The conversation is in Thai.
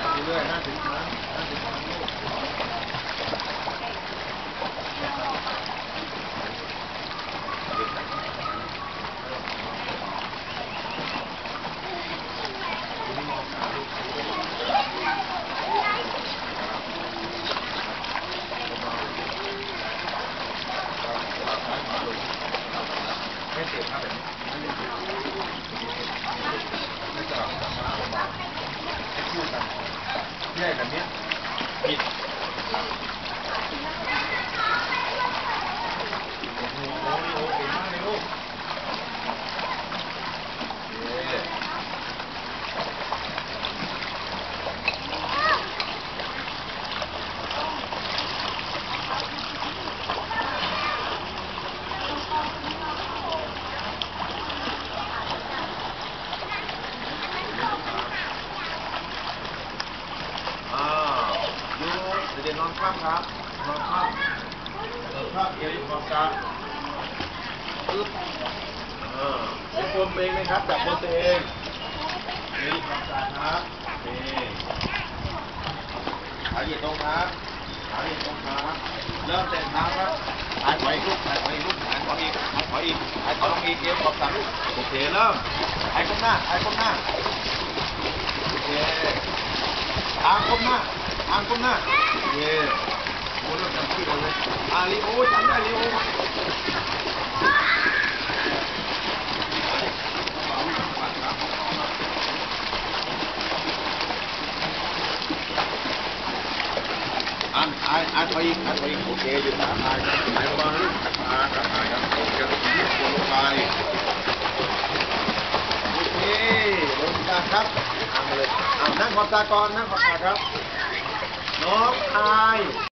เรื่อยๆ50 ครั้งลูกไม่เสียครับแบบนี้ไม่สลับกับมาเบาๆให้คู่กันแยกแบบนี้ผิดโอ้โหโอเคมากเลยลูกเดี๋ยวนอนข้ามครับนอนข้ามเอวอยู่ขอบตาปึ๊บเป็นตัวเองไหมครับจับบนตัวเองเอวอยู่ขอบตาครับนี่ขาเหยียดตรงครับขาเหยียดตรงครับเริ่มเตะเท้าครับหายถอยลูกหายถอยลูกหายถอยอีกหายถอยอีกหายถอยลงอีกเอวขอบตาลูกโอเคเริ่มหายก้มหน้าหายก้มหน้าโอเคทางก้มหน้าทางก้มหน้าโอเคโอ้เริ่มจำชื่อเลยลีโอจำได้ลีโออ่านไปอีกโอเคหยุดอ่านประมาณนี้อ่านครับโอเคลงไปโอเคลงตาครับอ่านมาเลยนั่งขอบตาก่อนนั่งขอบตาครับน้องอาย